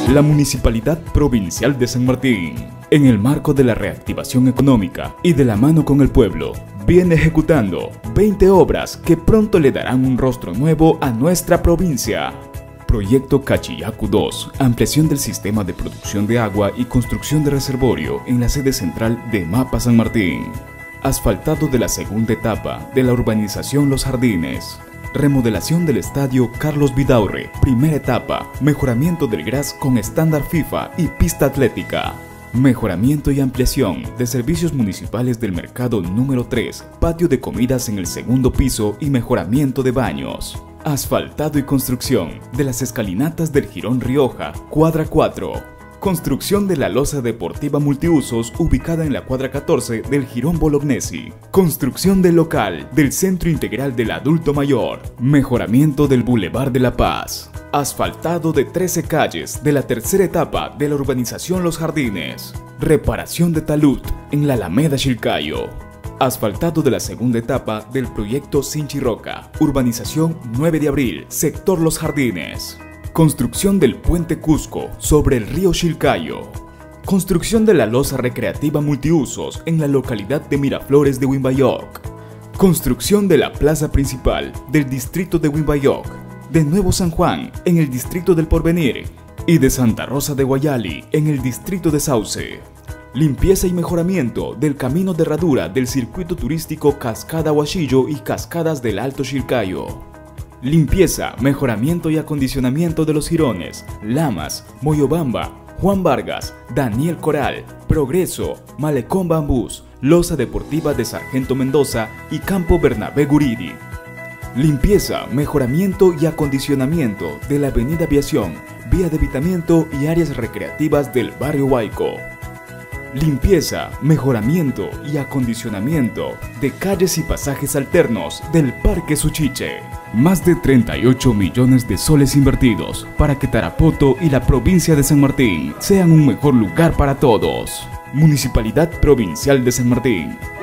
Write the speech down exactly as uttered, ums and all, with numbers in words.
La Municipalidad Provincial de San Martín, en el marco de la reactivación económica y de la mano con el pueblo, viene ejecutando veinte obras que pronto le darán un rostro nuevo a nuestra provincia. Proyecto Cachiyacu dos, ampliación del sistema de producción de agua y construcción de reservorio en la sede central de MAPA San Martín. Asfaltado de la segunda etapa de la urbanización Los Jardines. Remodelación del estadio Carlos Vidaurre, primera etapa, mejoramiento del gras con estándar FIFA y pista atlética. Mejoramiento y ampliación de servicios municipales del mercado número tres, patio de comidas en el segundo piso y mejoramiento de baños. Asfaltado y construcción de las escalinatas del Jirón Rioja, cuadra cuatro. Construcción de la losa deportiva multiusos ubicada en la cuadra catorce del Jirón Bolognesi. Construcción del local del Centro Integral del Adulto Mayor. Mejoramiento del Boulevard de la Paz. Asfaltado de trece calles de la tercera etapa de la urbanización Los Jardines. Reparación de talud en la Alameda Chilcayo. Asfaltado de la segunda etapa del proyecto Sinchirroca, urbanización nueve de abril, sector Los Jardines. Construcción del puente Cusco sobre el río Chilcayo. Construcción de la losa recreativa multiusos en la localidad de Miraflores de Wimbayoc. Construcción de la plaza principal del distrito de Wimbayoc, de Nuevo San Juan en el distrito del Porvenir y de Santa Rosa de Guayali en el distrito de Sauce. Limpieza y mejoramiento del camino de herradura del circuito turístico Cascada Huachillo y Cascadas del Alto Chilcayo. Limpieza, mejoramiento y acondicionamiento de los jirones, Lamas, Moyobamba, Juan Vargas, Daniel Coral, Progreso, Malecón Bambús, Losa Deportiva de Sargento Mendoza y Campo Bernabé Guridi. Limpieza, mejoramiento y acondicionamiento de la Avenida Aviación, Vía de Evitamiento y áreas recreativas del barrio Huayco. Limpieza, mejoramiento y acondicionamiento de calles y pasajes alternos del Parque Suchiche. Más de treinta y ocho millones de soles invertidos para que Tarapoto y la provincia de San Martín sean un mejor lugar para todos. Municipalidad Provincial de San Martín.